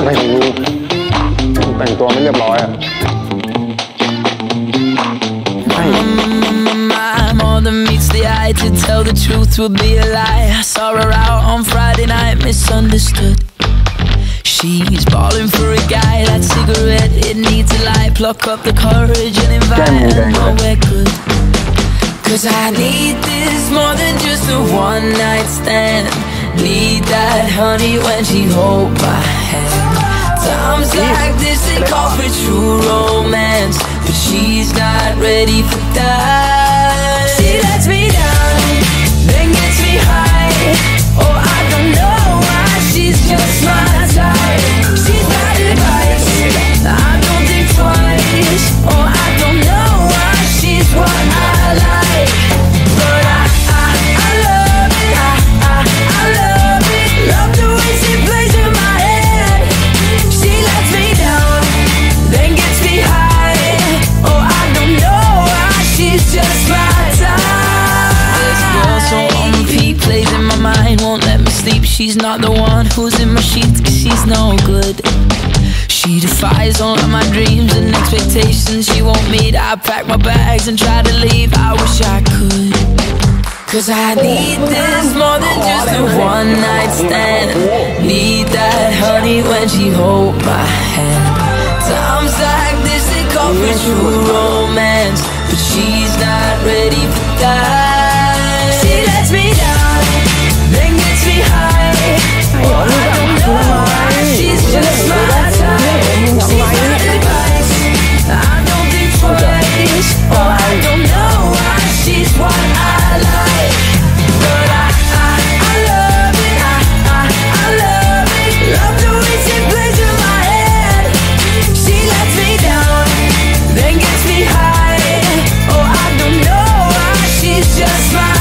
อะไรของมึงแต่งตัวไม่เรียบร้อยอะ More than meets the eye. To tell the truth would be a lie. I saw her out on Friday night, misunderstood. She's balling for a guy. That cigarette, it needs a light. Pluck up the courage and invite her nowhere good. Cause I need this more than just a one night stand. Need that honey when she hold my hand. Times like this, they call for true romance, but she's not ready for that. She lets me down, then gets me high. Oh, I don't know why, she's just my type. She's bad advice, I don't think twice. Oh, I don't know why, she's what I like. But I love it, I love it. Love the way she plays in my head. She lets me down, then gets me high. Oh, I don't know why, she's just my type. This girl so on repeat, plays in my mind, won't let me sleep. She's not the one who's in my sheets, cause she's no good. She defies all of my dreams and expectations she won't meet. I pack my bags and try to leave, I wish I could. Cause I need this more than just a one night stand. Need that honey when she hold my hand. Times like this, they call for true romance, but she's not ready for that. She lets me down, then gets me high. Oh, I don't know why, she's just my type. She's not advice, I don't think twice. Oh, I don't know why, she's what I like. But I love it, I love it. Love the way she plays in my head. She lets me down, then gets me high. Oh, I don't know why, she's just my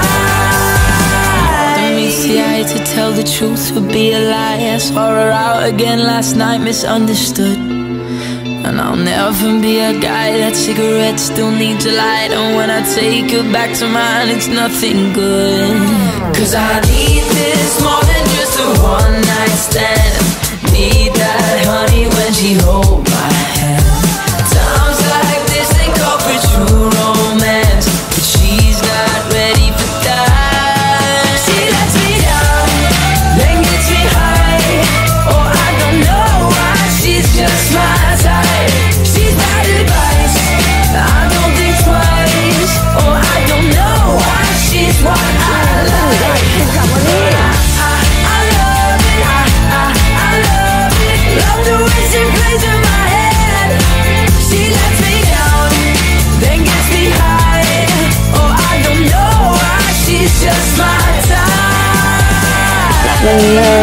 type. Don't meet the eye, to tell the truth would be a lie. I saw her out again last night, misunderstood. And I'll never be a guy that cigarette still needs a light. And when I take her back to mine, it's nothing good. Cause I need this more than just a one night stand. Need that honey when she hold my hand. Times like this, they call for true romance, but she's not ready for that. She lets me down, then gets me high. Oh, I don't know why, she's just my type. She's bad advice, I don't think twice. Oh, I don't know why, she's what I like. I love it, I love it. Love the way she plays in my head. She lets me down, then gets me high. Oh, I don't know why, she's just my type.